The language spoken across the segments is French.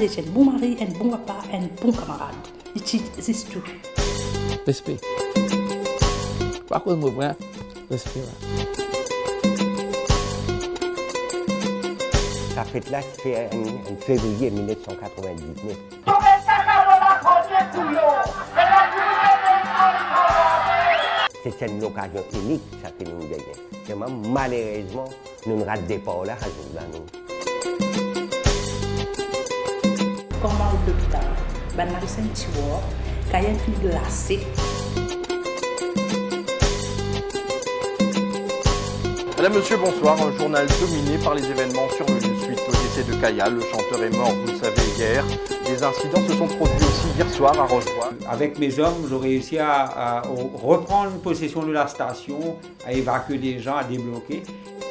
capable d'être un bon mari, un bon papa, un bon camarade. C'est tout. Respect. Par contre, moi, vrai, respect. Ça fait là, c'est en février 1999. C'est une occasion unique, ça fait nous gagner. Malheureusement, nous ne ratons pas là, nous. Comment l'hôpital? Ben, on a un petit ward, quand il y a une fille glacée. Madame, monsieur, bonsoir. Un journal dominé par les événements survenus suite au décès de Kaya. Le chanteur est mort, vous le savez, hier. Des incidents se sont produits aussi hier soir à Rochevoie. Avec mes hommes, j'ai réussi à reprendre possession de la station, à évacuer les gens, à débloquer.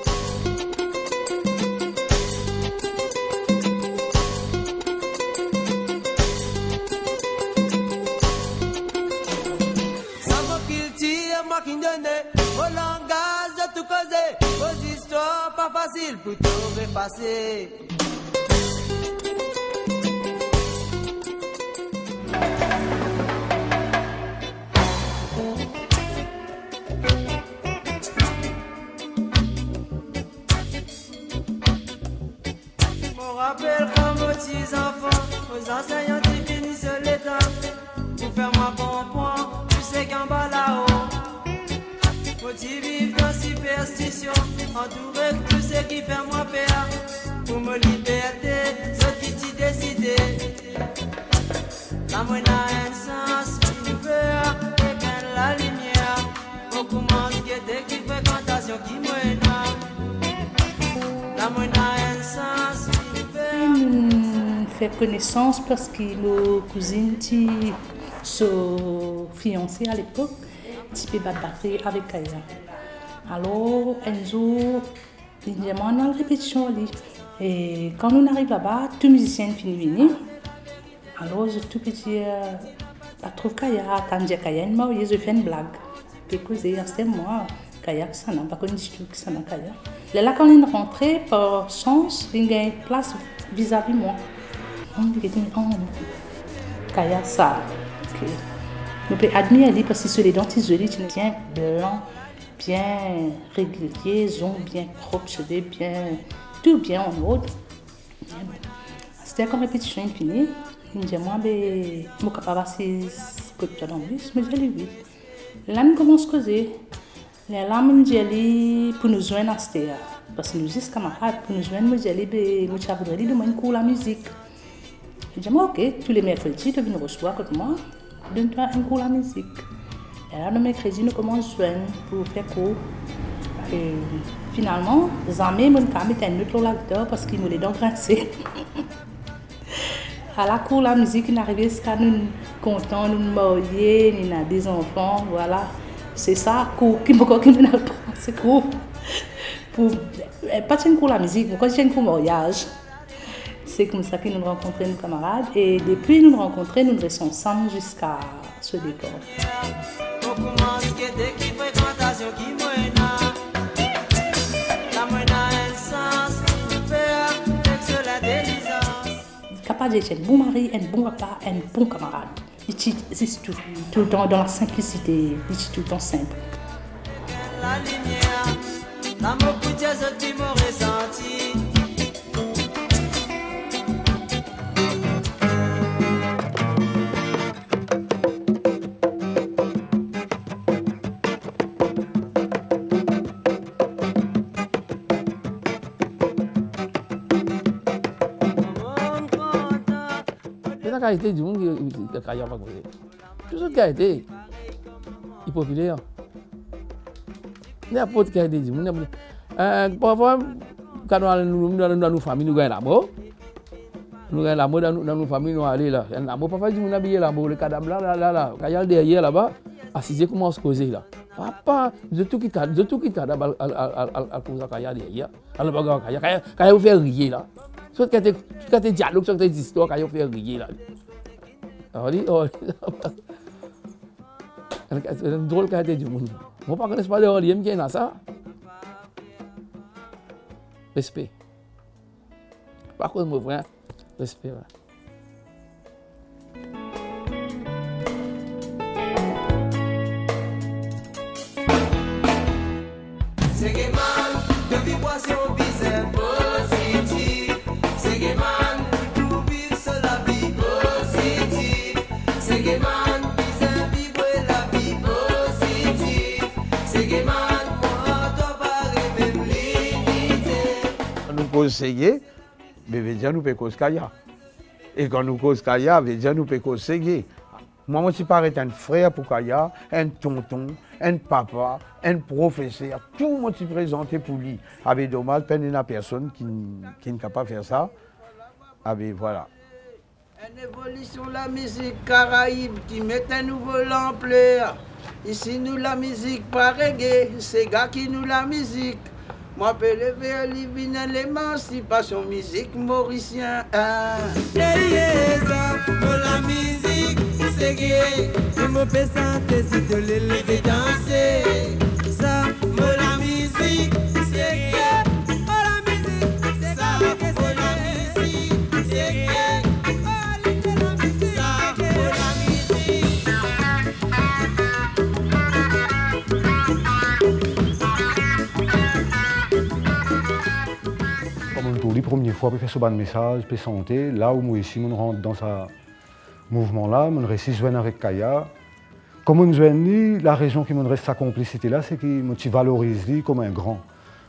Pas facile pour tout repasser. On rappelle comme aux petits enfants, aux enseignants qui finissent l'état. Pour faire ma bon point, tu sais qu'en bas là-haut. Faut-il vivre dans superstition, entouré de tout ce qui fait moi peur. Pour me liberté, ce qui t'y décidé. La moine a un sens, une peur, éteindre la lumière. On commence guetter qui fréquentation qui moine. La moine a un sens, une peur. Faire connaissance parce que nos cousines sont fiancées à l'époque. Type batterie avec Kaya. Alors, un jour, on a une répétition. Et quand on arrive là-bas, tout musicien finit venir. Alors, je tout petit, pas trop Kaya, quand j'ai Kaya, je fais une blague. Puis, c'est moi, Kaya, ça n'a pas connu du tout que ça n'a Kaya. Là, quand on est rentré, par chance, il y a une place vis-à-vis moi. On me dit, oh, Kaya, ça. Okay. Je peux admirer parce que sur les dents, ils sont bien blancs, bien réguliers, ils ont bien propres, cheveux bien, tout bien en ordre. C'était comme répétition infinie. Il me dit, moi, je suis capable de faire dans le bus, mais je l'ai vu. Là, on commence à causer. Là, on me dit, pour nous joindre à cette parce que nous sommes camarades, pour nous joindre, je voudrais demander cours la musique. Je dis, ok, tous les mercredis, tu viens nous recevoir avec moi. Donne-toi un cours de la musique. Et là, le mercredi, nous commençons à joindre pour faire cours. Et finalement, les amis m'ont mis un autre l'acteur parce qu'ils m'ont les dents grincées. À la cour de la musique, on arrive jusqu'à nous contents, nous marier, nous avons des enfants, voilà. C'est ça, cours qui me n'a pas. C'est cours. Pas un cours de la musique, mais quand j'ai un cours de mariage. C'est comme ça que nous rencontrons nos camarades et depuis nous rencontrer, nous restons ensemble jusqu'à ce départ. Capable d'être un bon mari, un bon papa, un bon camarade. C'est tout le temps dans la simplicité, c'est tout le temps simple. La lumière, l'amour pour Dieu, ce qui m'a ressenti. La qualité du monde qui a pas causé. Tout ce qui a été populaire. N'importe quelle qualité du monde. Parfois, quand nous dans nos familles, nous gagnons l'amour. Nous gagnons l'amour dans nos familles, nous allons là. L'amour, parfois, nous habillons l'amour. Le cadavre là. Quand il y a derrière là-bas, assisez comment on se cause là. Papa, je tout quitte d'abord à cause de Kaya derrière. Alors, Kaya vous fait rire là. Soit quand tu as dialogue, soit tu as des histoires, Kaya vous fait rire là. Alors, c'est une drôle qualité du monde. Moi, par contre, je ne sais pas de qui est ça. Respect. Par contre, moi, vrai, respect. cause Ségué, mais veut dire nous peut cause Kaya. Et quand nous cause Kaya, veut dire nous peut cause Ségué. Moi, je suis pareil un frère pour Kaya, un tonton, un papa, un professeur, tout le monde s'est présenté pour lui. Avec dommage, il n'y a personne qui n'est capable de faire ça. Avec voilà. Une évolution de la musique caraïbe qui met un nouveau l'ampleur. Ici, nous la musique pas reggae, c'est gars qui nous la musique. Moi, je lever l'émancipation musique mauricien. La musique, c'est gay. Je me fais santé si tu les lever danser. Ça, la musique, c'est gay. La musique, c'est ça. La musique, c'est gay. Pour les premières fois, pour faire ce bon message, pour santé, là où moi ici, on rentre dans ce mouvement-là, on reste joindre avec Kaya. Comme on joue, la raison qui me reste sa complicité-là, c'est qu'il me valorise comme un grand.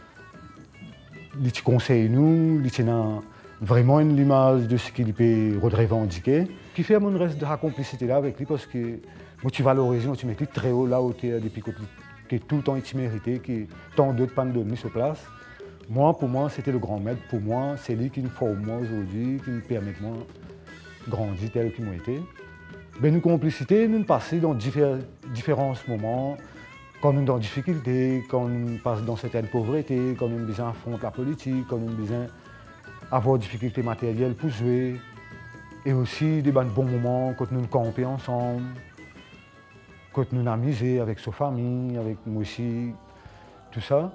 Il conseille nous, il a vraiment l'image de ce qu'il peut revendiquer. Qui fait mon reste de la complicité-là avec lui parce que moi tu valorises, tu mets très haut là où tu es depuis que tu es tout le temps mérité, que tant d'autres pas de sur place. Moi, pour moi, c'était le grand maître. Pour moi, c'est lui qui nous forme aujourd'hui, qui nous permet de grandir tel qu'il m'a été. Ben, nos complicités, nous passons dans différents moments, quand nous sommes dans des difficultés, quand nous passons dans certaines pauvretés, quand nous avons besoin d'affronter la politique, quand nous avons besoin d'avoir des difficultés matérielles pour jouer. Et aussi des bons moments quand nous campons ensemble, quand nous nous amusons avec sa famille, avec moi aussi, tout ça.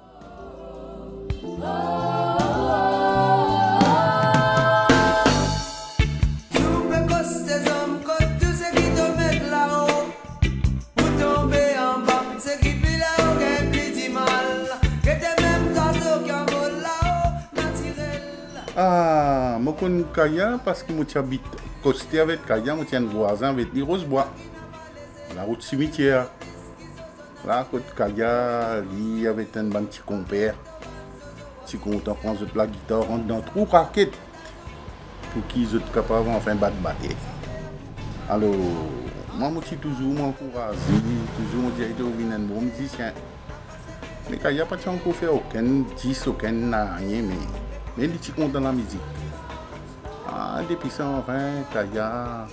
Ah, je connais Kaya parce que j'habite costé avec Kaya, je suis un voisin avec les Rosebois, la route cimetière. Là, côté Kaya, il y avait un petit compère. Si on prend la guitare, rentre dans trop raquette pour qu'ils soient capables de faire battre. Alors, moi, je suis toujours encouragé, toujours je dis un bon musicien. Mais Kaya n'a pas encore fait aucun disque, aucun rien, mais il est content dans la musique. Ah, depuis ça, enfin, Kaya,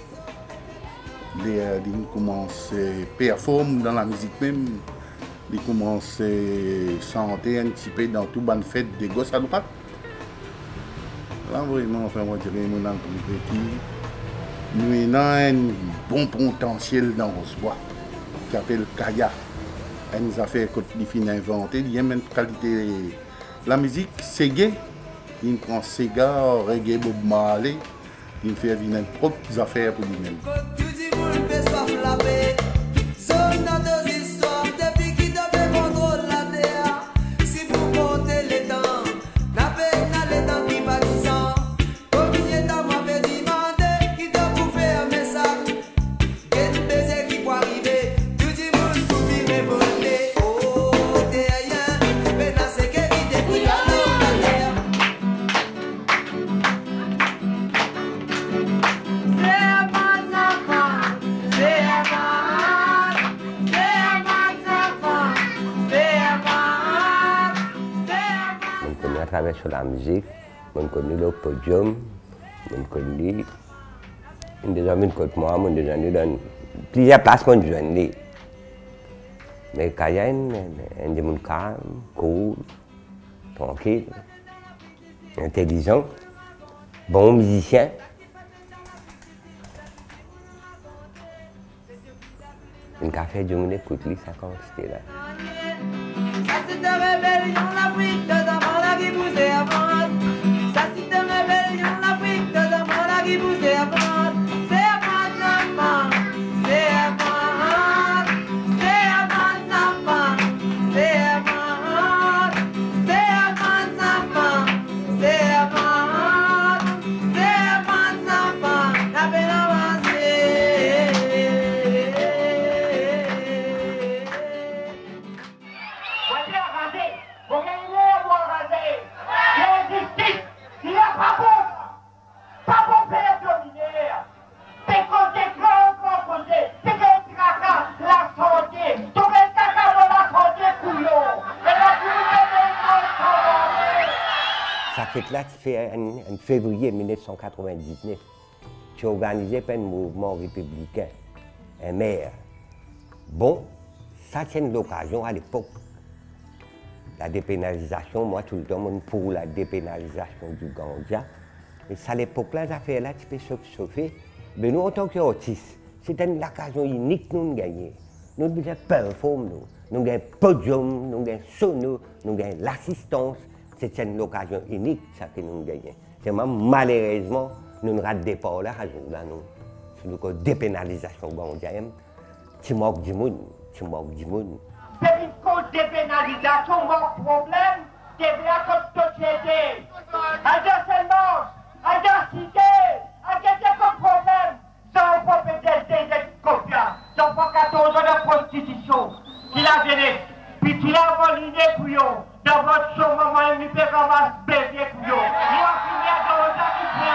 il commence à performer dans la musique même. Il commence à chanter un petit peu dans toute bonne fête des gosses à droite. Là, vraiment, enfin, moi, je dirais, nous avons un bon potentiel dans Rosebois qui s'appelle Kaya. Elle nous a fait quand il finit inventé, il y a même qualité. La musique, c'est gay. Il prend Sega, reggae, Bob Marley, il fait des propres affaires pour lui-même. Sur la musique, on connaît le podium, on connaît des amis de moi, on des amis dans plusieurs places, on joue. Mais Kaya, un des gens calme, cool, tranquille, intelligent, bon musicien. Une café du monde écoute lui, ça consiste là. Ça c'est une rébellion, l'Afrique, deux enfants là qui poussent à vendre. Ça c'est une rébellion, l'Afrique, deux enfants là qui poussent à vendre. C'est à vendre, enfant, c'est à vendre, c'est à vendre, enfant, c'est à vendre, c'est à vendre, enfant, c'est à vendre, c'est à vendre, enfant, la peine avancée. arrêté là, fait en février 1999. J'ai organisé un mouvement républicain, un maire. Bon, ça c'est une occasion à l'époque. La dépénalisation, moi tout le temps, je suis pour la dépénalisation du ganja. Et ça, à l'époque-là, ça fait là, tu peux chauffer. Mais nous, en tant qu'artistes, c'était une occasion unique que nous avons gagnée. Nous devons performer, nous avons un podium, nous avons un sono, nous avons l'assistance. C'est une occasion unique ça, que nous avons gagné. Seulement, malheureusement, nous ne ratons pas là, sur la dépénalisation ganja. Tu manques du monde, tu manques du monde. C'est une cause de pénalisation, mon problème, c'est la société. À seulement, à cité, à quelques problèmes, sans propriété de confiance, sans pas 14 ans de prostitution, qui la jeunesse, puis tu l'as volé pour eux, dans votre show, maman, il peut ramasser bébé pour eux. Il va finir dans le temps qui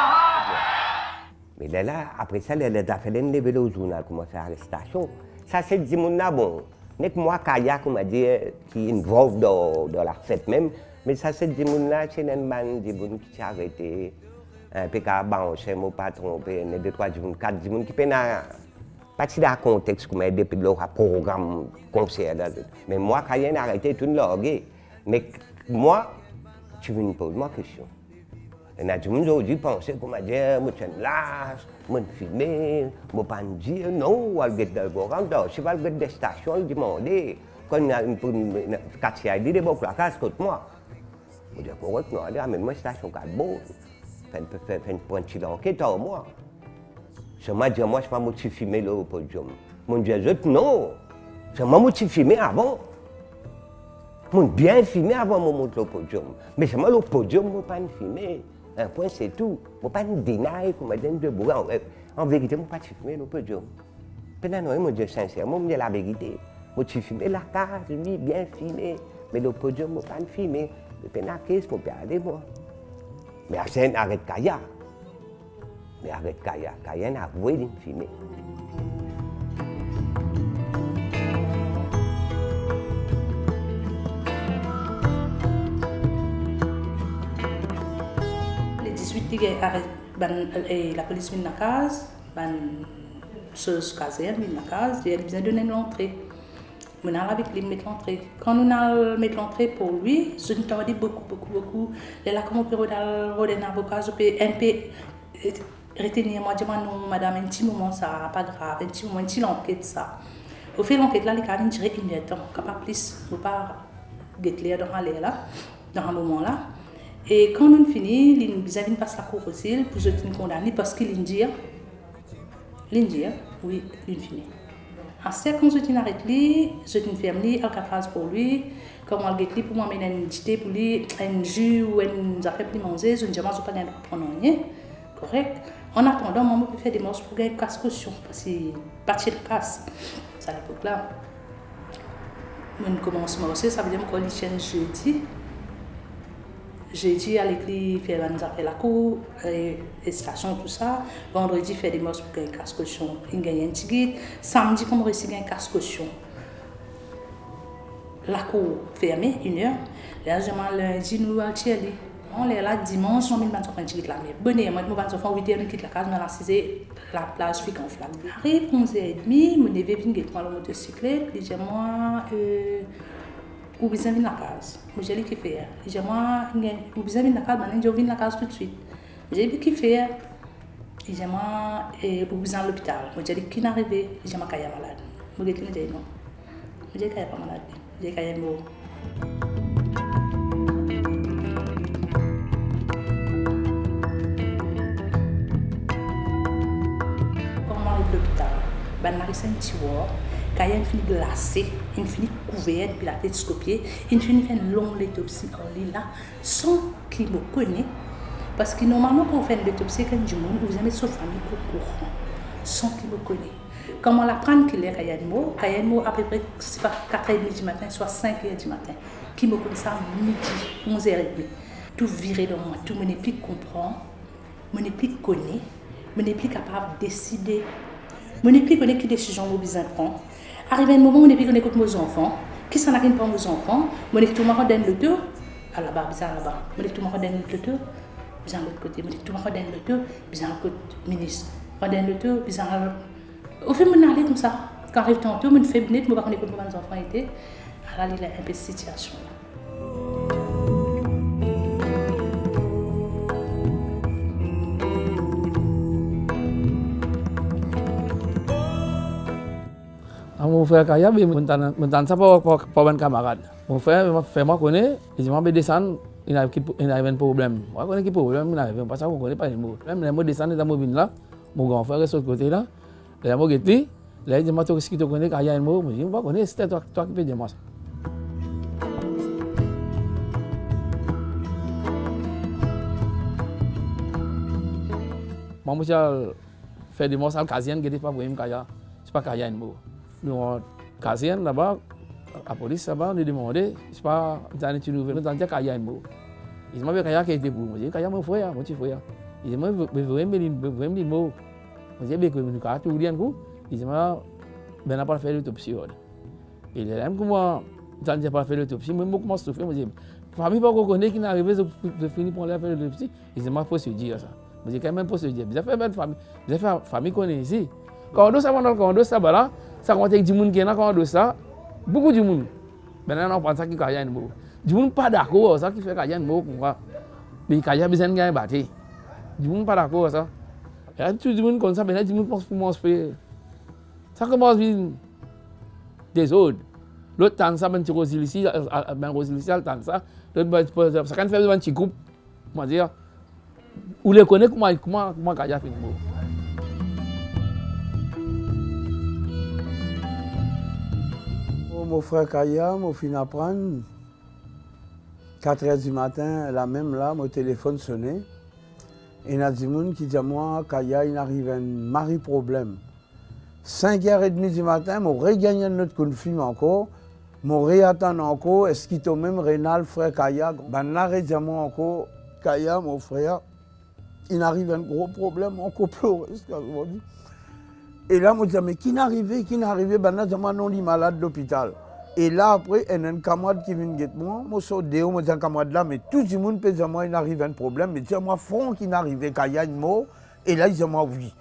prend. Mais là, après ça, elle a fait une levée au journal, commencé à l'arrestation. Ça, c'est du monde là, bon. N'est que moi, Kaya, comme on dit, qui est une veuve dans la fête même. Mais ça, c'est du monde là, c'est une bande de monde qui s'est arrêté. Un peu comme c'est mon patron, il y a 2, 3, 4 personnes qui peuvent pas dans le contexte, comme depuis le programme, concert. Mais moi, Kaya, j'ai arrêté tout le monde. Mais moi, tu veux me poser ma question. Il y a des gens qui pensent que je suis là, je suis filmé, je ne peux pas dire non, je vais aller dans le si je vais aller dans la station, je demande, quand il y a une quartier, il dit, la case contre moi. Je dis, correct, non, mais moi, station 4 bon, faire une pointe d'enquête à moi. Je me dis, moi, je ne vais pas filmer le podium. Je me dis, non, je ne vais pas filmer avant. Je vais bien filmer avant de monter le podium. Mais je le podium, je ne vais pas filmer. Un point, c'est tout. Je ne vais pas me dénier comme madame de Bourg. En vérité, je ne vais pas filmer le podium. Pendant je me dis sincèrement, je dis la vérité. Je vais filmer la case, oui, bien filmé. Mais le podium, je ne vais pas filmer. Je vais pas je peux aller voir. Mais arrête Kaya. Mais arrête Kaya. Kaya n'a avoué de me filmer. La police vient dans la case, chose caserne vient dans la case, et elle vient donner l'entrée. On a avec lui mettre l'entrée. Quand on a mis l'entrée pour lui, je nous ai dit beaucoup. Et là, comme on peut regarder un avocat, je peux un peu retenir, moi, je dis, non, madame, un petit moment, ça, pas grave, un petit moment, une petite enquête, ça. Au fait, l'enquête là, les cas, il dirait une heure, capable plus, ne pas guetter dans l'air là, dans un moment là. Et quand on finit, ils passent la cour aussi pour se condamner parce qu'il dit, oui, il finit. Ensuite, quand je arrête lui, je ferme lui, Alcatraz pour lui, comme on guette lui pour m'amener une dité pour lui, un jus ou une affaire pour manger, je ne dis pas que je ne prendre rien, correct. En attendant, maman peut faire des morceaux pour gagner casse caution parce que partir de casse, c'est à l'époque là. On commence à marcher, ça veut dire qu'on lit jeudi. Jeudi, à l'écrit, faire la cour, les stations, tout ça. Vendredi, faire des morceaux pour gagner casse caution. Il gagne un ticket. Samedi, comme on réussit gagner casse caution. La cour fermée, 1 heure. Là, je lundi, nous allons aller. On est là dimanche, on met un ticket là. Mais bon, moi, je vais faire 8 heures, quitte la case, on a laissé la plage, je suis en flamme. Arrive 11h30, mon neveu vient de prendre le motocyclette. Il dit, moi, ou besoin de la case. J'ai dit qu'il fait. J'ai moi, ou besoin de la case, maintenant je viens de la case tout de suite. J'ai dit qu'il fait. J'ai moi, ou besoin de l'hôpital. J'ai dit qu'il est arrivé. J'ai ma caille malade. J'ai dit non. J'ai dit qu'il n'est pas malade. J'ai dit qu'il est mort. Quand on arrive à l'hôpital, on arrive à un petit ward. Quand il y a une fille glacée, une fille couverte, puis la tête scopiée, une fille fait une longue autopsie en lit là, sans qu'il me connaisse. Parce que normalement, quand on fait une autopsie, quand du monde, vous avez sa famille au courant, sans qu'il me connaisse. Comment l'apprendre qu'il est Kayano, à peu près 4h30 du matin, soit 5h du matin, qui me connaît ça midi, 11h30. Tout viré dans moi, tout, je n'ai plus comprendre, je n'ai plus connaître, je n'ai plus capable de décider, je n'ai plus connaître quelle décision je besoin prendre. Arrivé un moment où je n'ai plus connaître mes enfants, qui s'en a rien pour mes enfants, je n'ai tout le monde dans le tour, à la barre, bizarre là-bas, je n'ai tout le monde dans le tour. puis de l'autre côté. Je dis tout le monde le tout, puis de l'autre ministre. Redonne le tout, puis au fait, je aller comme ça. Quand j'arrive tantôt, je fais venir, je ne sais pas comment mes enfants étaient. Alors, il y a un peu de situation. Mon frère Kaya, je me ça pour un camarade. Mon frère fait moi connaître, et je vais descendre, il a un problème. Je connais quel problème, il a un parce que je ne connais pas les mots. Même les mots descendre dans mon là, mon grand frère est sur le côté là, il a un dit, là, il dit, qu'est-ce que tu connais, Kaya un mot, je dis, je ne connais pas, c'est toi qui peux dire moi ça. Moi, je fais des mots à Kazienne qui n'était pas pour Kaya, c'est pas Kaya un mot. Nous, Kazienne là-bas, la police là-bas, nous demandait, c'est pas, tu nous veux, nous Kaya un mot. Ils m'ont dit Kaya qui était pour moi. Je dis, Kaya mon frère, mon petit frère. Ils m'ont dit, je veux me mot. Je dis, ben, nous avons tout dit un coup. Ils m'ont dit, ben, on n'a pas fait l'autopsie. Et les gens, comment, on n'a pas fait l'autopsie, moi, je commence à souffrir. Je dis, la famille pas qu'on connaît qui n'est arrivé, je finis pour aller faire l'autopsie. Ils m'ont posé ça. Je dis, quand même, posé dire. Vous avez fait une famille, vous avez fait une famille qu'on est ici. Quand on doit ça, là, ça compte avec du monde qui est là, quand on doit ça, beaucoup de monde. Maintenant, on pense qu'il y a un mot. Du monde pas d'accord, ça qui fait qu'il y a un mot. Mais il y a besoin de gagner battre. Du monde pas d'accord, ça. Il y a tout le monde comme ça, mais du monde pense pour moi faire. Ça commence à venir des autres. L'autre temps, ça, ben, tu roses ici, ben, roses ici, le temps, ça. L'autre, ça quand fait un petit groupe, comment dire, ou les connaît comment il y a fait un mot. Mon frère Kaya m'a fini à prendre. 4 h du matin, la même là, mon téléphone sonnait. Et il y a des gens qui disent à moi, Kaya, il arrive un mari problème. 5 h 30 du matin, je regagné notre coup de film encore. Je réattends encore. Est-ce qu'il est même Rénal, frère Kaya? Ben là, je dis à moi encore, Kaya, mon frère, il arrive un gros problème, encore pleurer. Et là, je me dis, mais qui n'est arrivé? Ben là, je me dis, non, il est malade de l'hôpital. Et là, après, il y a un camarade qui vient de moi. Je suis déo, je dis, un camarade là, mais tout le monde peut dire, moi, il arrive un problème. Mais dis-moi, Franck, il est arrivé, qu'il y a une mot. Et là, il dit, moi, oui.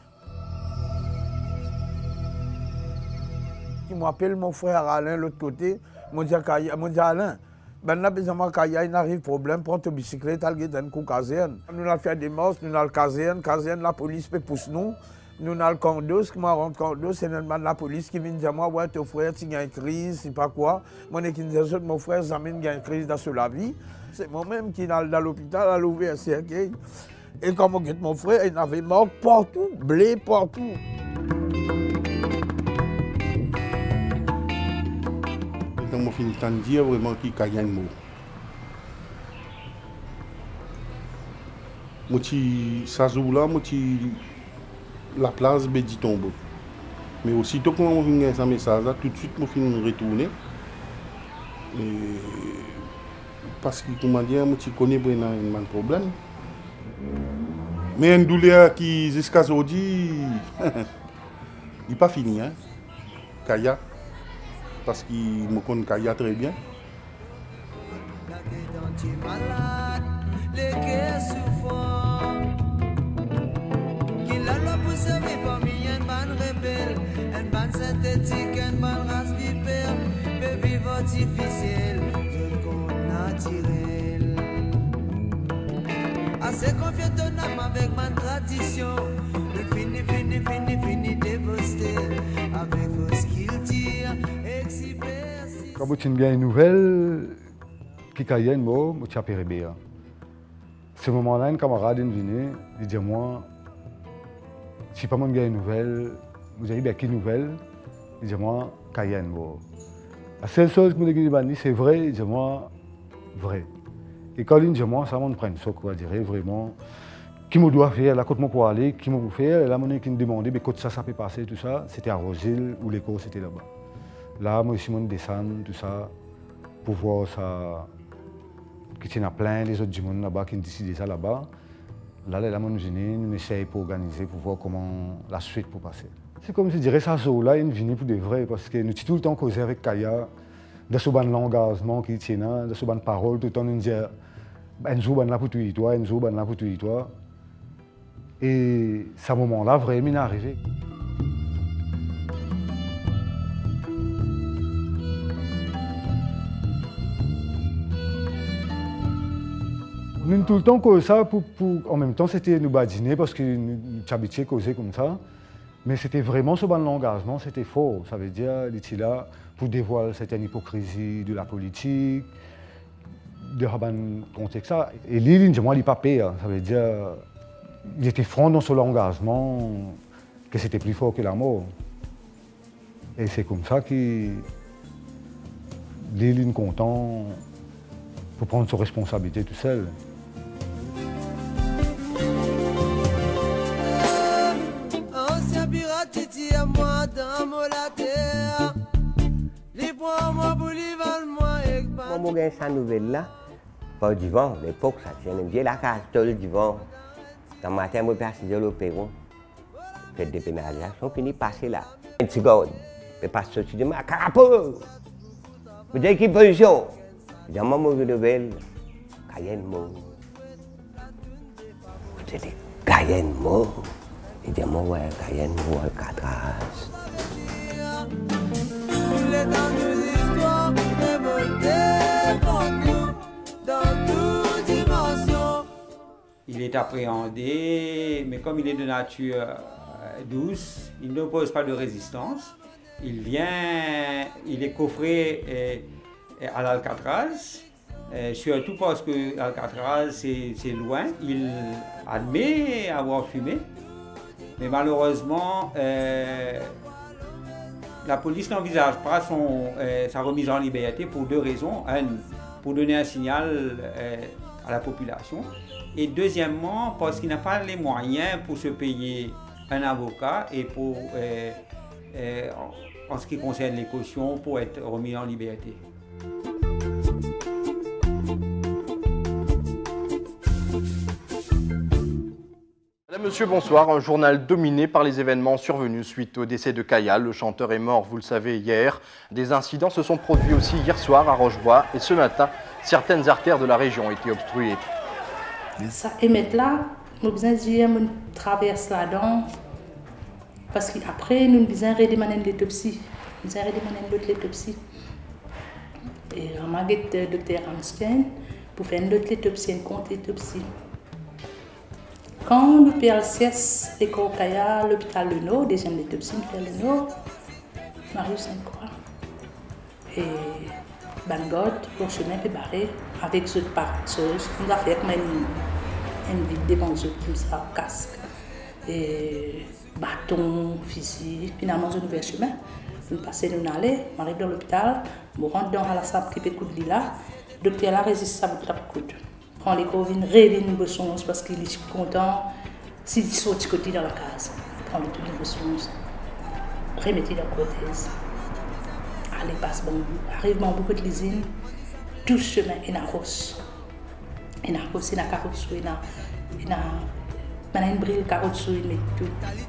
Il m'appelle mon frère Alain, de l'autre côté. Je dis, Alain, ben là, moi, qu'il y a un problème, prends ta bicyclette, allez dans une caserne. Nous avons fait des morses, nous avons la caserne, la police peut pousser nous. Nous avons le condos, qui m'a rendu condos, c'est la police qui vient dire moi, ouais, ton frère, il y a une crise, c'est pas quoi. Moi, je dis, mon frère, il y a une crise dans la vie. C'est moi-même qui est dans l'hôpital, à l'ouvrir un cercueil. Et quand on mon frère, il avait mort partout, blé partout. Quand je finis de dire vraiment qu'il y a un mot. Moi, ça joue-là, moi, la place Bédi tombe. Mais aussitôt que on vient ce message là, tout de suite, je finis de retourner. Parce que, comment dire, je connais vraiment un problème. Mais une douleur qui, jusqu'à aujourd'hui, il n'est pas fini. Hein? Kaya. Parce qu'il me connaît Kaya très bien. Synthétique, une bonne race vipère, mais vivre artificiel, tout naturel. Assez confiant avec ma tradition, fini dévasté, avec vos skills tir, exhiber. Quand tu as une nouvelle, qui a une mot, tu as pérébé. Ce moment-là, un camarade est venu, il dit à moi, si pas moi une nouvelle, vous avez dit, quelle nouvelle? Il dit moi, Cayenne. La seule chose que je dis, c'est vrai, il dit moi, vrai. Et quand il dit moi, ça me prend ce qu'on dirait vraiment. Qui me doit faire, là, quand je peux aller, qui me peut faire. Et là, mon qui me demandait, mais quand ça peut passer, tout ça, c'était à Rosil, où l'école c'était là-bas. Là, moi aussi, je descends, tout ça, pour voir ça. Qu'il y en a plein, les autres du monde là-bas qui ont décidé ça là-bas. Là, on essaye pour organiser, pour voir comment la suite pour passer. C'est comme je dirais, ça là, il vient pour de vrai, parce que nous sommes tout le temps causé avec Kaya, de ce bon langage qui tient, de ce bon parole, tout le temps nous dit, Enzo ban là pour tuer toi, Enzo ban là pour tuer toi. Et ce moment-là, vraiment, il est arrivé. Nous tout le temps comme ça, en même temps c'était nous badiner parce que nous habitués causer comme ça. Mais c'était vraiment ce bon engagement, c'était fort. Ça veut dire, il était là pour dévoiler certaines hypocrisies de la politique, de un contexte. Et lui, il n'est pas payé. Ça veut dire, il était franc dans son engagement, que c'était plus fort que la mort. Et c'est comme ça qu'il est content pour prendre ses responsabilités tout seul. Moi, j'ai cette nouvelle-là, par du vent, à l'époque, ça tient bien la case, du vent. Dans le matin, je passe dans l'opéron, je fais des pénalisations, fini passer là. Un petit gars, je passe sorti de ma carapace. Vous dites quelle position? Dans mon mot de nouvelle, Cayenne mot. Vous dites Cayenne mot. Et dans mon ouais, Cayenne mot, Alcatraz. Il est appréhendé, mais comme il est de nature douce, il n'oppose pas de résistance. Il vient, il est coffré à l'Alcatraz, surtout parce que l'Alcatraz c'est loin. Il admet avoir fumé, mais malheureusement, la police n'envisage pas sa remise en liberté pour deux raisons. Pour donner un signal à la population. Et deuxièmement, parce qu'il n'a pas les moyens pour se payer un avocat et pour, en ce qui concerne les cautions, pour être remis en liberté. Madame, monsieur, bonsoir. Un journal dominé par les événements survenus suite au décès de Kaya. Le chanteur est mort, vous le savez, hier. Des incidents se sont produits aussi hier soir à Rochebois. Et ce matin, certaines artères de la région ont été obstruées. Ça émet là, nous besoin dire, nous traverse là-dedans. Parce qu'après, nous besoin redemander l'autopsie. Nous besoin redemander l'autopsie. Et on m'a dit docteur Einstein pour faire une autre autopsie, une contre-autopsie. Quand nous perdons le CES, l'école Kaya, l'hôpital Le Nord, deuxième autopsie, nous faisons Le Nord, Mario Sainte-Croix. Et Bangod, le chemin peut barrer avec ce chose. Nous avons fait comme une vide devant eux, comme ça, casque, et bâton, fusil. Finalement, un nouvel chemin. Nous passons, nous allons, on arrive dans l'hôpital, nous rentrons dans la salle qui peut coudre là. Le docteur là résiste à votre coude. Quand les Covid reviennent besoin parce qu'il est content, s'il saute côté dans la case, prend le tout de besoin, remettez dans la prothèse. Allez, passe bon, arrive dans beaucoup de l'usine, tout chemin est dans la rosse. Il y a une carotte, il y a une brille carotte, il y a tout.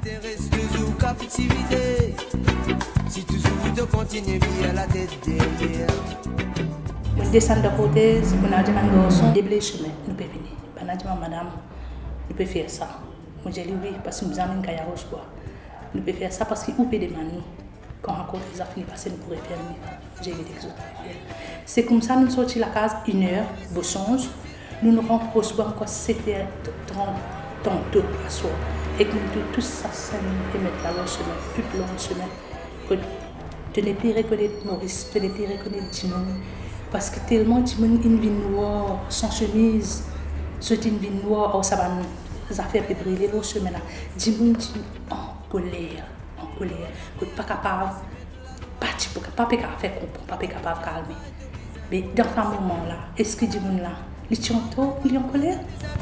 Si tu souffres de continuer à la tête derrière. On descend de la prothèse, on a dit à un garçon, déblayez chemin, nous pouvons venir. On a dit à madame, nous pouvons faire ça. Moi j'ai dit oui, parce que nous avons une caille rose. Nous pouvons faire ça parce qu'il peut demander nous. Quand on a les affaires passées, nous pourrions faire mieux. J'ai dit que c'est comme ça, nous sortons de la case 1 heure, beau songe. Nous nous rendons encore 7h30 tantôt à soir. Et que nous tous ça, et mettre dans le chemin, tout le long du chemin. Tu n'es plus reconnaître Maurice, tu n'es plus reconnaître Timon. Parce que tellement Timon une vie noire, sans chemise, c'est une vie noire, oh, ça va nous affaires peut briller le chemin là. Timon en colère, que pas capable, pas capable faire comprendre, pas capable calmer. Mais dans ce moment là, est-ce que Timon là, il est en colère?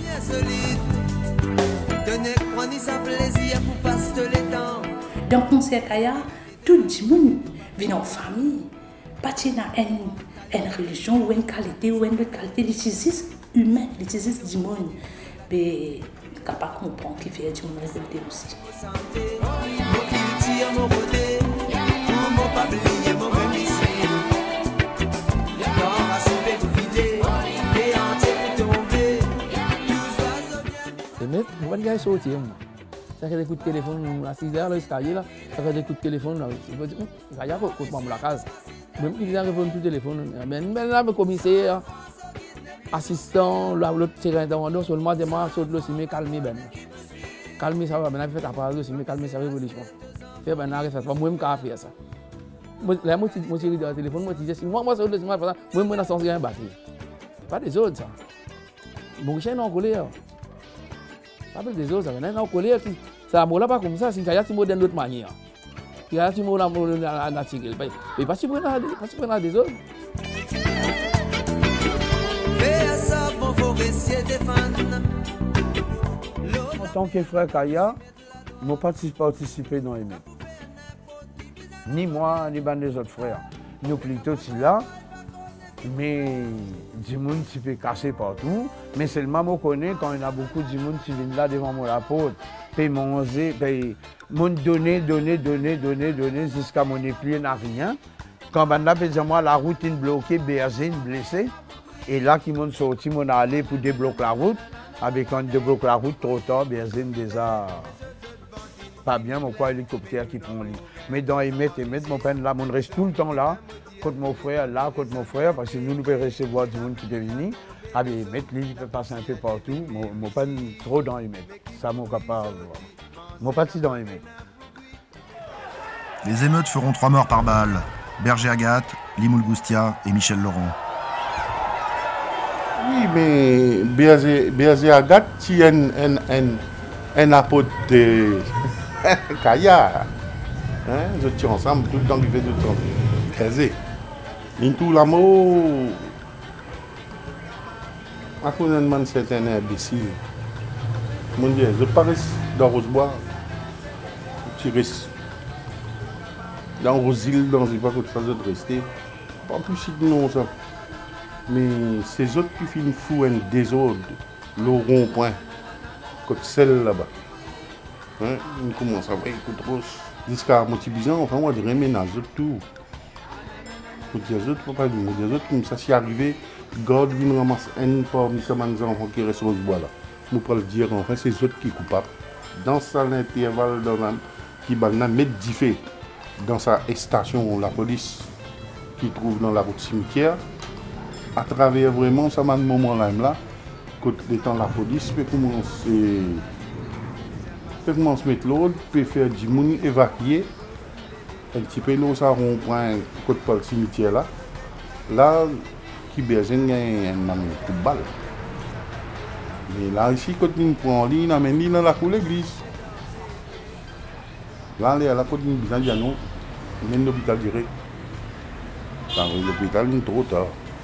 Dans le concert Kaya, tout le monde vient en famille, pas une religion ou une qualité ou une autre qualité, l'utilisent humain, l'utilisent du monde. Mais capable de comprendre qu'il fait du monde révolté aussi. ne peux pas sortir. Ça fait des coups de téléphone à 6 heures, l'escalier là, ça fait des coups de téléphone là. Je dis, il y a quoi pour la case. Même il vient répondre tout téléphone. Mais là, le commissaire, assistant, l'autre tiré d'intervention, seulement des mois, saute le ciment, calmer ben. Calmer ça va, maintenant il fait ta parole, le ciment, calmer ça révolution. Fait ben, là, fait pas moi-même qui a fait ça. Là, moi, je suis dans le téléphone, moi, je dis, moi, saute le ciment, moi, je suis sans rien battre. Pas des autres, ça. Mon chien est en colère. Pas des autres, ça. Maintenant, en colère, ça ne pas comme ça, c'est qu'il y a des mots d'une autre manière. Il y a des mots naturels. Mais pas si vous avez des autres. En tant que frère Kaya, je n'ai pas participé dans les mêmes. Ni moi, ni les autres frères. Nous plutôt là. Mais du monde qui peut casser partout. Mais seulement je connais quand il y a beaucoup de monde qui vient là devant mon rapport, peut manger, peut donner jusqu'à mon épieu n'a rien. Quand on a moi la route est bloquée, berger blessé. Et là qui m'ont sorti, m'ont allé pour débloquer la route. Avec quand on débloque la route trop tard, berger déjà pas bien, mon quoi hélicoptère qui prend lui. Mais dans émettre, mon père là, on reste tout le temps là. Contre mon frère, là, contre mon frère, parce que nous pouvons recevoir du monde qui peut venir. Avec Emet, lui, il peut passer un peu partout. Mon pas trop dans Emet. Ça, mon capable. Mon parti dans Emet. Les émeutes feront 3 morts par balle. Berger Agathe, Limoul Goustia et Michel Laurent. Oui, mais Berger Agathe, c'est un apôtre de Kaya. Ils étaient ensemble tout le temps, ils faisaient tout le temps. Berger. In tout l'amour, à cause d'un man c'est un imbécile. Mon Dieu, je parais dans Rosebois, tu restes dans Rosil, dans une pas que tu de rester. Pas plus si non ça. Mais ces autres qui finissent fou un désordre, le rond-point, côté celle là-bas. On commence à voir, écoute, jusqu'à Montibizan, enfin, moi, je reménage tout. Pour dire autres, pour pas dire, des autres, comme ça, si arrivé, garde, il ramasse un parmi ces enfants qui restent au bois là. Nous pouvons le dire, enfin, c'est les autres qui sont coupables. Dans ça, l'intervalle, qui va mettre du fait dans sa station, la police qui trouve dans la route cimetière, à travers vraiment ce moment-là, quand étant la police peut commencer à mettre l'ordre, peut faire du monde évacuer. Un petit peu là, ça rond-point côté par le cimetière là, qui besoin un coup de balle. Mais là ici, quand on prend en ligne, on amène dans la cour de l'église. Là, on est à la côte d'une besoin de nous, on mène l'hôpital direct. L'hôpital est trop tard.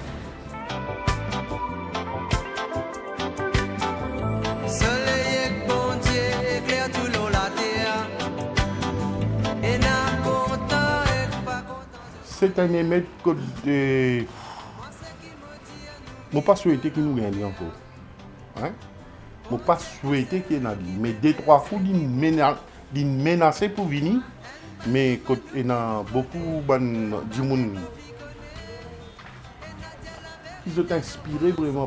C'est un émettre que je ne pas souhaité qu'il nous gagne encore. Je ne pas souhaité qu'il y ait un mais 2-3 fois, il menacé pour venir. Mais il y a beaucoup de monde qui sont inspirés vraiment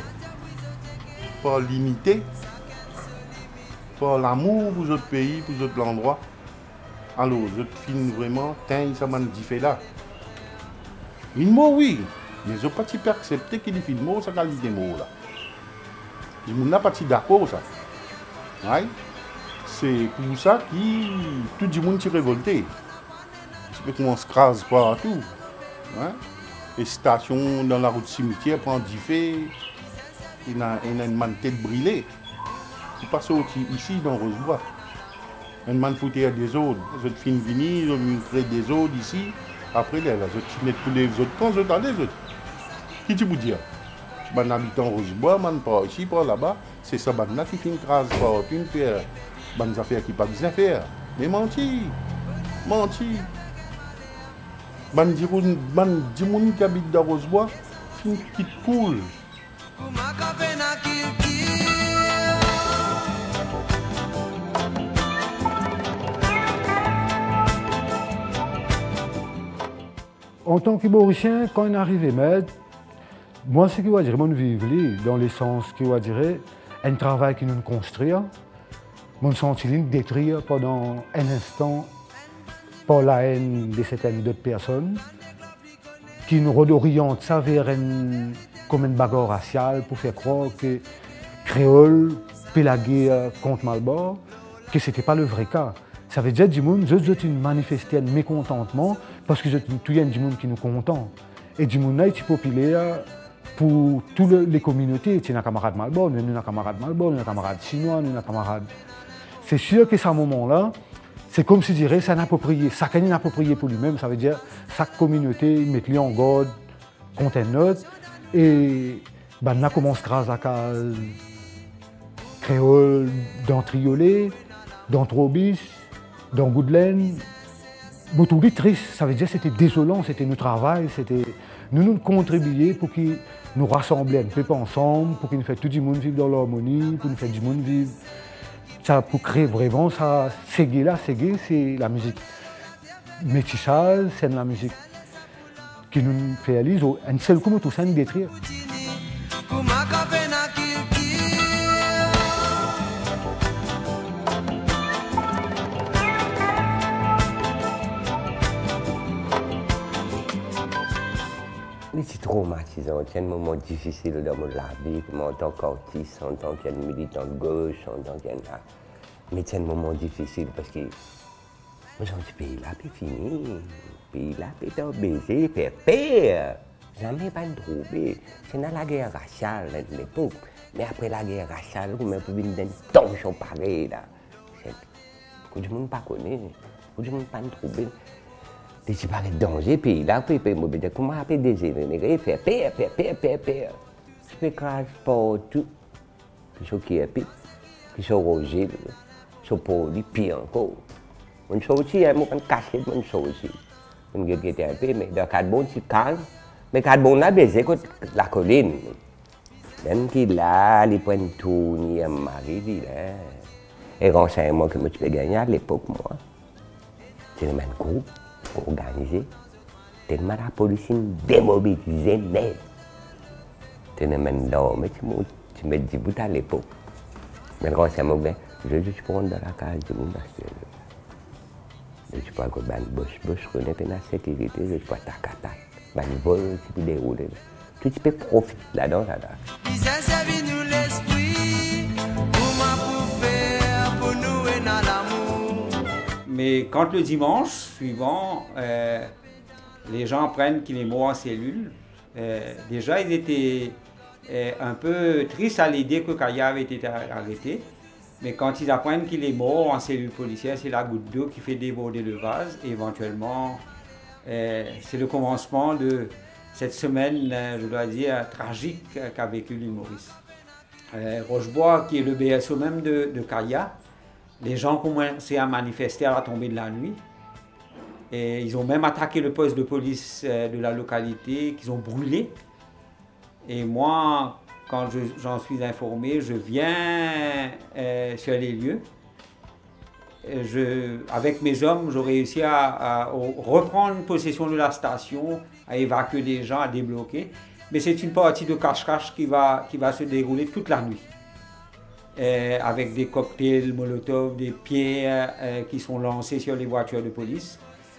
par l'unité, par l'amour pour notre pays, pour notre endroit. Alors, je filme vraiment, ça m'a dit là. Une mot, oui. Mais je n'ai pas accepté qu'il filme sa qualité de mots là. Je n'ai pas d'accord ça. Ouais. C'est pour ça que tout le monde est révolté. Tu peux qu'on se crase partout. Ouais. Les stations dans la route cimetière prennent du fait. Il y a une tête brûlée. Tu passes ici dans Rosebois. Un man foutait des autres. Les autres films venus, ils ont créé des autres ici. Après, les autres filment tous les autres. Quand ils ont des autres. Qui tu veux dire? Un habitant Rosebois, man par ici, par là-bas. C'est ça, là qui fait une crase par une faire. Des affaires qui ne peuvent pas faire. Mais menti. Des gens qui habitent dans Rosebois, c'est une petite poule. En tant que Mauricien, quand on arrive à Med, moi, ce que je dire, mon vivre dans le sens que je dirais, un travail qui nous construit. Mon sentiment détruire pendant un instant par la haine de certaines d'autres personnes qui nous réorientent ça vers comme une bagarre raciale pour faire croire que créole puis la guerre contre Malbar, que ce n'était pas le vrai cas. Ça veut dire que je manifesté un mécontentement parce que tout y a du monde qui nous content. Et du monde est populaire pour toutes les communautés. Tu as un camarade Malbar, nous avons un camarade Malbar, nous avons un camarade chinois, nous avons un camarade. C'est sûr que à ce moment-là, c'est comme si je dirais, c'est inapproprié. Chacun est approprié pour lui-même. Ça veut dire chaque communauté met en garde contre un autre. Et on a commencé grâce à créole dans Triolet, dans Trobis, dans Goudelaine. Beaucoup triste. Ça veut dire que c'était désolant, c'était notre travail. Nous contribuions pour qu'ils nous rassembler un peu ensemble, pour qu'ils nous fassent tout le monde vivre dans l'harmonie, pour nous faire du monde vivre. Ça, pour créer vraiment ça, Ségué, c'est la musique métissage, c'est la musique qui nous réalise un seul coup, tout ça nous détruit. C'est traumatisant, c'est un moment difficile dans ma vie, en tant qu'artiste, en tant que militant de gauche, en tant que... Mais c'est un moment difficile parce que moi, ce pays-là, c'est fini. Le pays-là, c'est un baiser, c'est pire. Jamais pas trouvé. C'est dans la guerre raciale à l'époque. Mais après la guerre raciale, on a pu une tension pareille. Beaucoup de monde ne pas connaît, beaucoup de monde ne pas trouvé. C'est pas un danger, pays là, comment appeler des ennemis, faire pire. Je fais crash partout. Qui sont qui est pire, qui sont rogés, qui sont polis, pire encore. On chose aussi, on peut cacher une chose aussi. On peut guetter un peu, mais dans le cadre bon, c'est calme. Mais le cadre bon là, c'est la colline. Même qui là, les points de tourner, Marie, là. Et renseignement que moi, tu peux gagner à l'époque, moi. C'est le même groupe. Organisé, tellement la police démobilisée net. Tu n'es même là, mais tu me dis bout à l'époque. Mais quand c'est mauvais, je suis pour dans la case du monde. Je suis pas que je connais la sécurité, je suis pas tac. Ben vol, tu peux dérouler. Tu peux profiter là-dedans. Mais quand le dimanche suivant, les gens apprennent qu'il est mort en cellule, déjà ils étaient un peu tristes à l'idée que Kaya avait été arrêté. Mais quand ils apprennent qu'il est mort en cellule policière, c'est la goutte d'eau qui fait déborder le vase. Et éventuellement, c'est le commencement de cette semaine, je dois dire, tragique qu'a vécu l'île Maurice. Rochebois, qui est le BSO même de Kaya, les gens ont commencé à manifester à la tombée de la nuit. Et ils ont même attaqué le poste de police de la localité, qu'ils ont brûlé. Et moi, quand j'en suis informé, je viens sur les lieux. Avec mes hommes, j'ai réussi à reprendre possession de la station, à évacuer les gens, à débloquer. Mais c'est une partie de cache-cache qui va se dérouler toute la nuit. Avec des cocktails Molotov, des pierres qui sont lancées sur les voitures de police.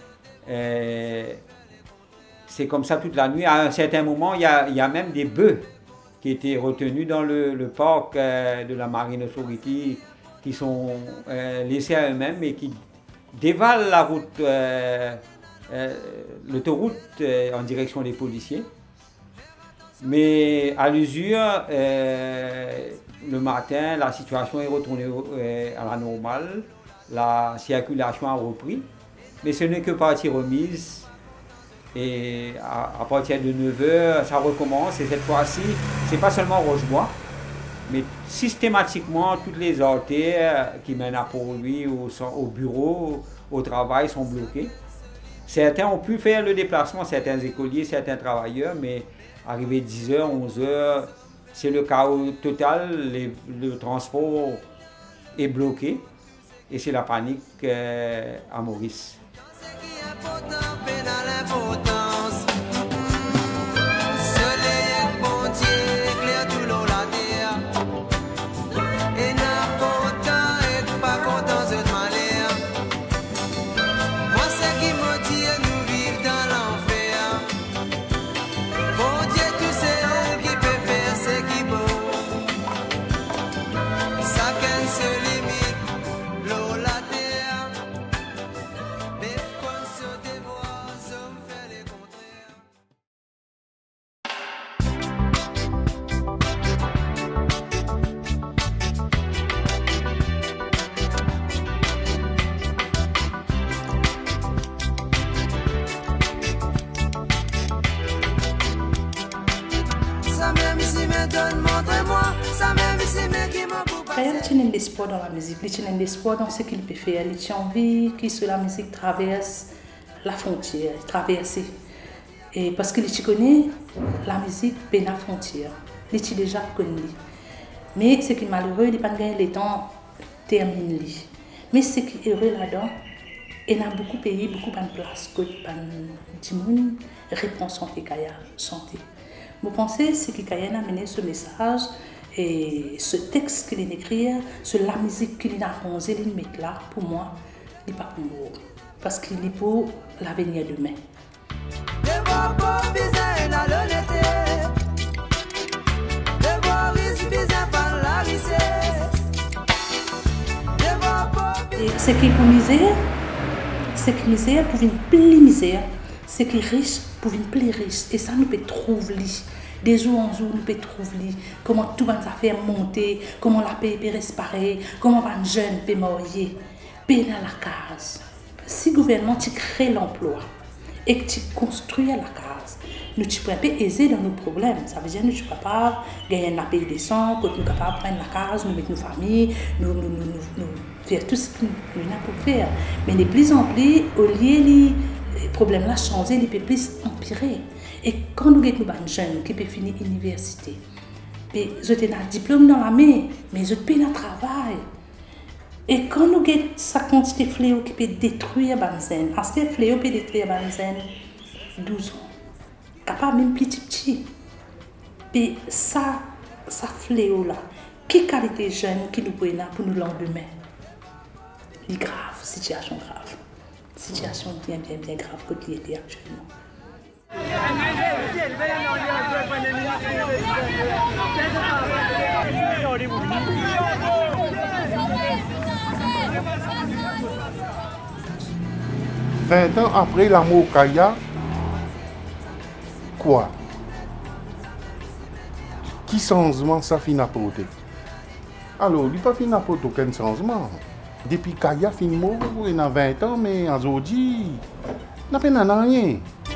C'est comme ça toute la nuit. À un certain moment, il y a même des bœufs qui étaient retenus dans le parc de la Marine Authority, qui sont laissés à eux-mêmes et qui dévalent la route, l'autoroute en direction des policiers. Mais à l'usure, le matin, la situation est retournée à la normale, la circulation a repris, mais ce n'est que partie remise. Et à partir de 9h, ça recommence. Et cette fois-ci, ce n'est pas seulement Rochebois, mais systématiquement, toutes les artères qui mènent à Port-Louis, au bureau, au travail sont bloquées. Certains ont pu faire le déplacement, certains écoliers, certains travailleurs, mais arrivé 10h, 11h, c'est le chaos total, le transport est bloqué et c'est la panique à Maurice. Kaya tient l'espoir dans la musique, il tient l'espoir dans ce qu'il peut faire, il tient envie que sur la musique traverse la frontière, traverse. Et parce qu'il connaît la musique peine la frontière, il est déjà connu. Mais ce qui est malheureux, il n'a pas gagné le temps termine. Mais ce qui est heureux là-dedans, il y a beaucoup de pays, beaucoup de places, que tout le monde répond santé, Kaya, santé. Je pense que ce qui a amené ce message et ce texte qu'il a écrit, sur la musique qu'il a posée, il met là, pour moi, il n'est pas pour moi. Parce qu'il est pour l'avenir demain. Et ce qui est pour misère, ce qui est misère pour une plus misère, ce qui est riche pour une plus riche. Et ça nous peut trouver. Des jours en jour, nous peut trouver comment tout va faire monter, comment la paix peut respirer, comment un jeune peut mourir, paix dans la case. Si le gouvernement crée l'emploi et que tu construis la case, nous pouvons aider dans nos problèmes. Ça veut dire que nous sommes capables de gagner un pays décent, que nous sommes capables de prendre la case, nous mettre nos familles, nous faire tout ce que nous avons pour faire. Mais de plus en plus, au lieu de problèmes là changer, ils peuvent plus empirer. Et quand nous avons des jeunes qui peuvent finir l'université, ils ont un diplôme dans la main, mais ils ont pas de travail. Et quand nous avons cette quantité de fléaux qui peut détruire les gens, ces fléaux peuvent détruire les gens 12 ans, capable même petit. Et ça fléau-là, quelle qualité de jeunes qui nous prennent pour nous lendemain? C'est grave, situation grave. Situation bien grave que tu étais actuellement. «20 ans après l'amour Kaya, quoi? Qui changement ça finit apporter? Alors, il n'a pas fini apporter aucun changement. Depuis Kaya finit mort, il a 20 ans, mais aujourd'hui, il n'a pas rien.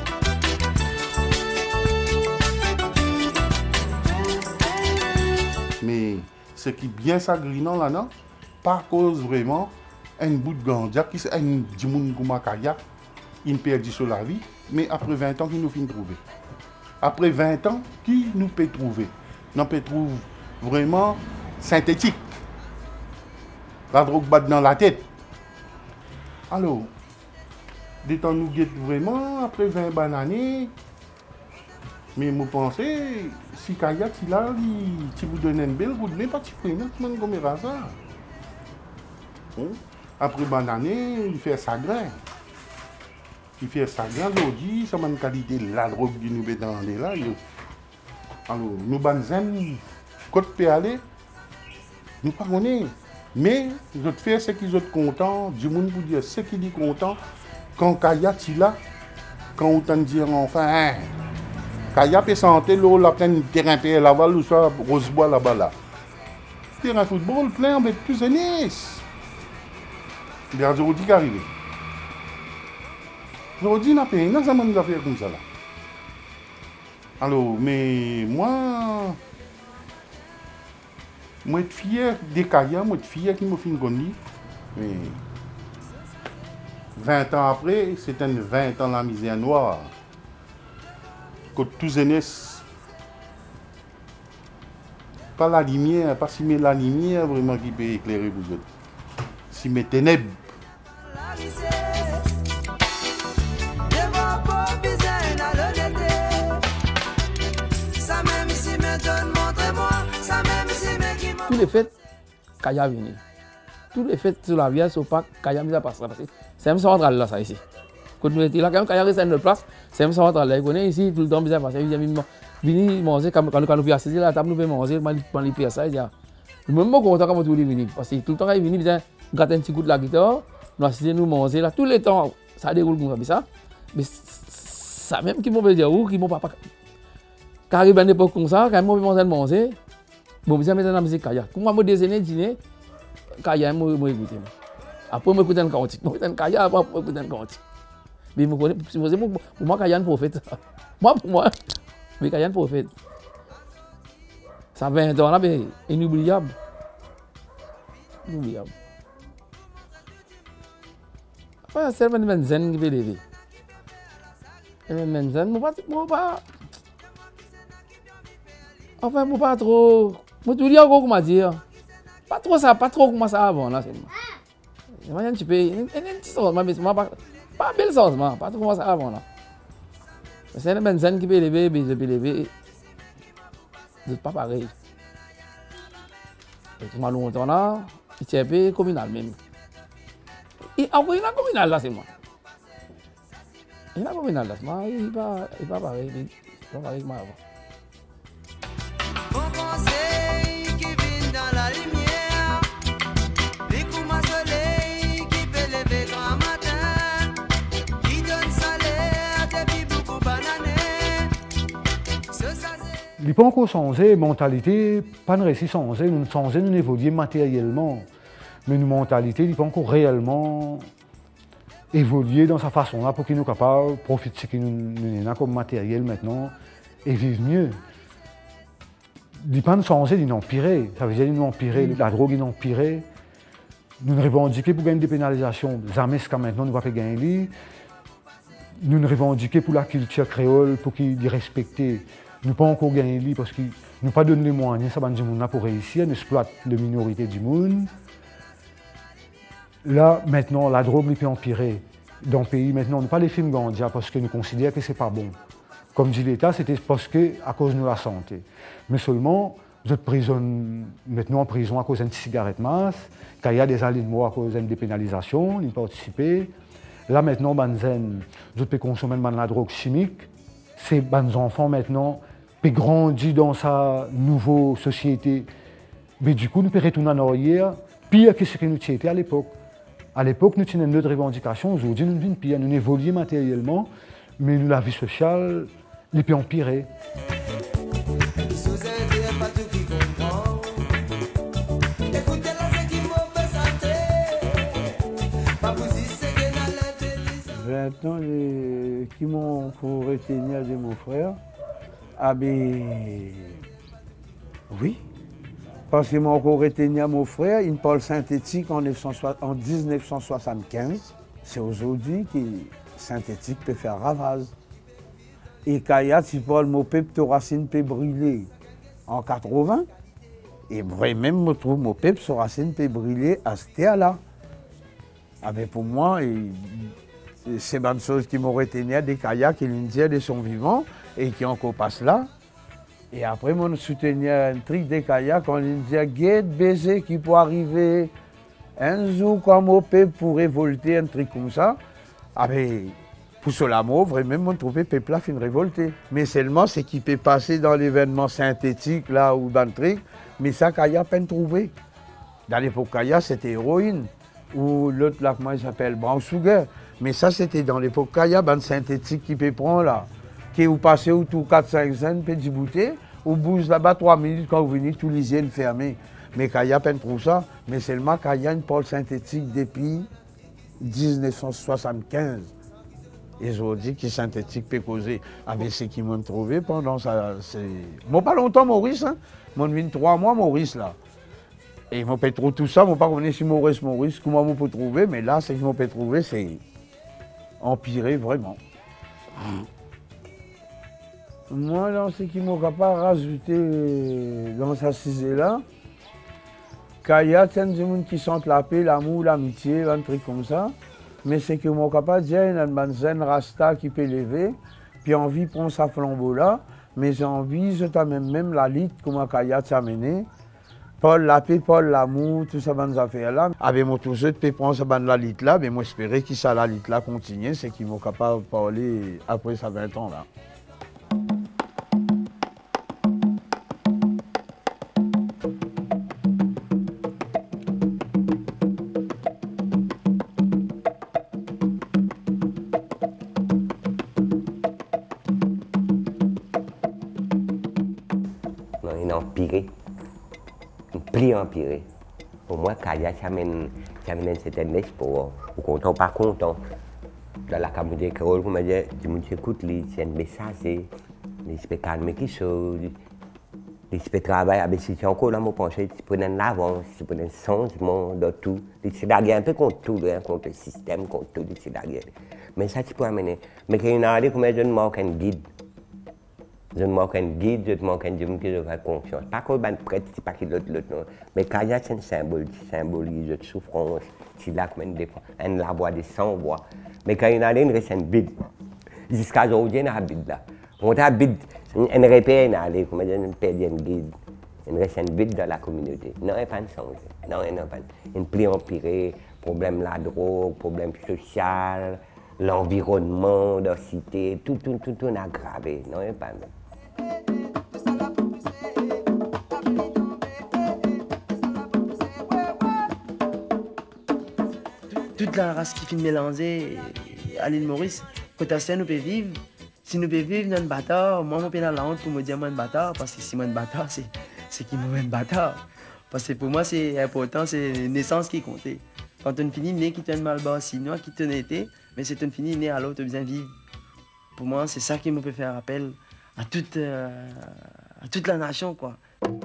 Mais ce qui est bien sagrinant là-dedans, pas cause vraiment un bout de ganja qui est un djimoun Kaya, il perd sur la vie, mais après 20 ans, qui nous finit trouver. Après 20 ans, qui nous peut trouver? Nous peut trouver vraiment synthétique. La drogue bat dans la tête. Alors, des temps nous guette vraiment après 20 années. Mais je pense, si Kaya, si vous donnez une belle route, mais pas de prendre, comme ça. Après une année, il fait sa grain. Il fait sa grain aujourd'hui, ça m'a une qualité de la drogue qui nous met dans les là. Alors, nous banzem, côté peut aller, nous ne connaissons pas. Mais, je fais ce qu'ils sont contents, du monde pour dire ce qu'ils sont contents, quand Kaya est là, quand on t'en dit enfin, Kaya peut sentir l'eau, la pleine terrain PL là-bas, ou soit Rosebois là-bas là. Terrain football plein avec tous les nice. Il y a aujourd'hui qui arrive. Aujourd'hui, on a payé, on a des affaires comme ça là. Alors, mais moi, je suis fier des Kaya, je suis fier qu'ils m'ont fait une connerie. Mais 20 ans après, c'est un 20 ans la misère noire. Que tous les pas la lumière, pas si mais la lumière vraiment qui peut éclairer vous autres. Si mes ténèbres. Tous les fêtes, Kaya vient. Tous les fêtes sur la vie, c'est pas Kaya mis à passer. C'est un central là, ça ici. Quand nous étions là, quand Kaya reste à notre place, c'est un central là. Il connaît ici, tout le temps, bizarre passer. Il vient venir manger, quand nous pouvons assister à la table, nous pouvons manger, dans les pièces. Il dit, je suis même pas content quand vous venez. Parce que tout le temps, il vient, il gratte un petit coup de la guitare, nous assistons, nous manger là. Tous les temps, ça déroule comme ça. Mais ça même qui m'ont dire, ou qui m'ont pas. Quand arrive à une époque comme ça, quand ils m'ont manger, bon, je vais mettre la musique Kaya. Quand moi, je déjeuner, dîner, Kaya, je vais écouter. Après, je vais écouter un cantique. Je vais écouter un Kaya, après, je vais écouter un cantique. Mais je connais, pour moi, Kaya est un prophète. Pour moi, mais Kaya est un prophète. Ça 20 ans là, mais inoubliable. inoubliable. Après, c'est une zen qui peut lever. Une zen, moi pas. Enfin, moi pas trop. Moi, tu dis encore comment dire. Pas trop ça, pas trop comment ça avant là. C'est un petit peu. Un petit sens, mais pas bel sens, pas trop comment ça avant là. C'est une zen qui peut lever, mais je peux lever. C'est pas pareil. Et moi, longtemps là, c'est un peu communal même. Et après, il y a un communal là, c'est moi. Il y a un communal là, c'est moi. Il n'est pas pareil. Il n'est pas pareil que moi avant. Bon conseil qui vient dans la lumière, les coups ma soleil qui peut lever grand matin, qui donne salaire depuis beaucoup bananés. Il n'est pas encore changé, mentalité, pas de récit changé, nous évoluons matériellement, mais nos mentalités, il n'est pas encore réellement évolué dans sa façon là pour qu'il nous capable de profiter de ce qu'il nous a comme matériel maintenant et vivre mieux. Il n'est pas changé, il est empiré. Ça veut dire qu'il est empiré, la drogue est empirée. Nous ne revendiquons pour gagner des pénalisations, jamais jusqu'à maintenant nous ne pouvons pas gagner. Nous ne revendiquons pour la culture créole, pour qu'il y respecter. Nous ne pouvons pas encore gagner parce qu'ils nous pas donné les moyens ça pour réussir, nous exploitons la minorité du monde. Là, maintenant, la drogue est empirée. Dans le pays, maintenant, on n'a pas les films Gandia parce que nous considérons que ce n'est pas bon. Comme dit l'État, c'était parce que à cause de la santé. Mais seulement, vous êtes maintenant en prison à cause d'une cigarette masse, quand il y a des années de mort à cause d'une dépénalisation, ils participent. Là, maintenant, vous pouvez consommer de la drogue chimique. Ces enfants, maintenant, peuvent grandir dans sa nouvelle société. Mais du coup, nous pouvons retourner en arrière, pire que ce que nous étions à l'époque. À l'époque, nous tenions notre revendication. Aujourd'hui, nous vivons pire. Nous évoluons matériellement, mais nous, la vie sociale, les peut empirer. Maintenant, qui m'ont fait retenir de mon frère, ah ben, oui. Parce qu'ils m'ont encore retenu à mon frère, une pôle synthétique en 1975. C'est aujourd'hui que synthétique peut faire ravage. Et Kaya, si Paul Mopep, Thoracine peut brûler en 80. Et vraiment, je trouve Mopep, Thoracine peut brûler à ce terre-là. Ah ben pour moi, c'est une chose qui m'ont retenu des Kaya qui nous disent de son vivant et qui encore passent là. Et après, mon soutenir un truc des Kaya quand il disait guette baiser qui peut arriver un jour comme au peuple pour révolter, un truc comme ça. Ah ben, pour cela, vraiment, on trouvait le peuple là fin révolter. Mais seulement, c'est qui peut passer dans l'événement synthétique là ou dans le truc, mais ça, Kaya peine trouvé. Dans l'époque Kaya, c'était héroïne. Ou l'autre là, comment il s'appelle, Brown Sugar. Mais ça, c'était dans l'époque Kaya, bande synthétique qui peut prendre là. Qui vous passez autour 4-5 cents, peut débouter. Ou bouge là-bas 3 minutes quand vous venez, tous les yeux fermés. Mais Kaya peine trouve ça. Mais seulement Kaya une pôle synthétique depuis 1975. Ils ont dit que synthétique peut causer avec ce qu'ils m'ont trouvé pendant ça. Moi, pas longtemps, Maurice. Hein? Moi, je 3 mois, Maurice, là. Et ils m'ont pas trouvé tout ça. Je ne pas revenir sur Maurice, comment je peux trouver. Mais là, ce qu'ils m'ont pas trouvé, c'est empiré vraiment. Moi, dans ce qui m'a capable rajouter dans sa cisée-là, Kaya, c'est des gens qui sentent la paix, l'amour, l'amitié, un truc comme ça. Mais c'est que mon capable de dire, il y a une zen rasta qui peut lever, puis envie de prendre sa flambeau-là, mais j'ai envie, je t'amène même la litre, comment Kaya t'a amené. Paul la paix, Paul l'amour, tout ça, ces affaires-là. Avec mon tout, je peux prendre ça, la litre-là, mais moi, j'espérais que ça, la litre-là continue, c'est qu'ils m'ont capable de parler après ça 20 ans-là. Empiré. Pour moi, Kaya, ça amène un certain espoir. Ou content, pas content. Dans la communauté créole, comme je dis, tout le monde écoute, c'est un message, c'est calmer qui chose, Tu peux travailler avec si tu as encore là, mon penché, tu peux donner l'avance, tu peux donner le changement dans tout. Tu es un peu contre tout, contre le système, contre tout. Mais ça, tu peux amener. Mais quand il y a une année, je ne manque un guide. Je ne manque un guide, je ne manque un Dieu qui a confiance. Pas qu'on va prêtre, c'est pas qu'il l'autre, non. Mais quand il y a un symbole, qui symbolise de souffrance, c'est là qu'on a la voix de 100 voix. Mais quand il y a une reste un bide. Jusqu'à aujourd'hui, il y a un bide là. On a un bide, un repère, comme on dit, un guide. Il reste un bide dans la communauté. Non, il n'y a pas de changement. Non, il n'y a pas de pli empiré, problème de la drogue, problème social, l'environnement, la cité, tout aggravé. Non, il n'y a pas de. Toute la race qui finit mélangée à l'île Maurice, quand nous pouvons vivre, si nous pouvons vivre dans un bâtard, moi je peux avoir la honte pour me dire moi un bâtard, parce que si moi un bâtard, c'est qui moi un bâtard. Parce que pour moi c'est important, c'est la naissance qui compte. Quand on finit né qui te mal bas, sinon qui te n'était, mais c'est on finit né alors tu as besoin de vivre. Pour moi c'est ça qui me peut faire appel à toute la nation quoi.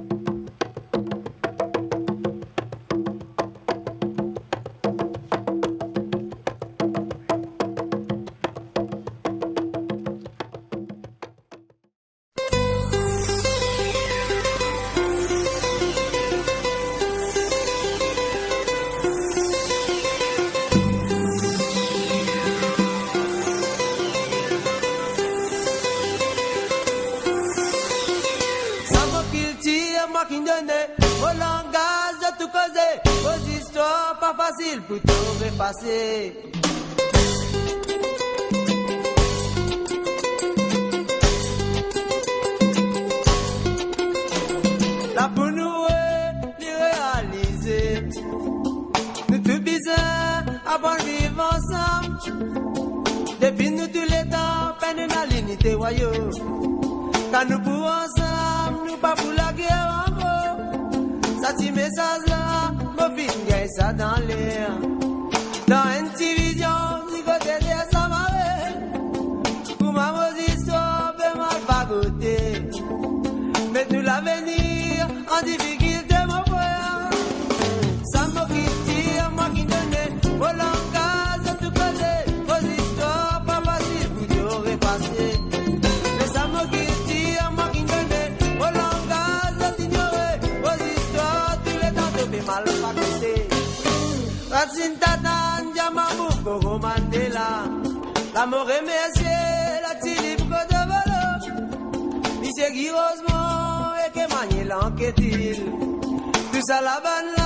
Pour tout repasser. Là pour nous réaliser, nous tout besoin avant de vivre ensemble. Depuis nous tous les temps, peine dans l'unité royaume. Quand nous pour ensemble, nous pas pour la guerre en gros. Ça petit message là. Ça dans l'air, dans une division, du côté de sa marée. Pour ma histoire, ben mal fagoté. Mais tout l'avenir, en difficulté, mon frère. Ça m'a tire, moi qui donnais, au langage, tout côté. Vos histoires, pas facile, vous devez passer. Mais ça m'a tire, moi qui donnais, au langage, d'ignorer. Vos histoires, tous les temps, de mal fagoté. Racine Tatan, Diamabou, Gogo Mandela. La mort remerciée, la Tilip Côte de Volo. Monsieur Guy Rosemont, et que Magne l'enquête-il. Tout ça la banne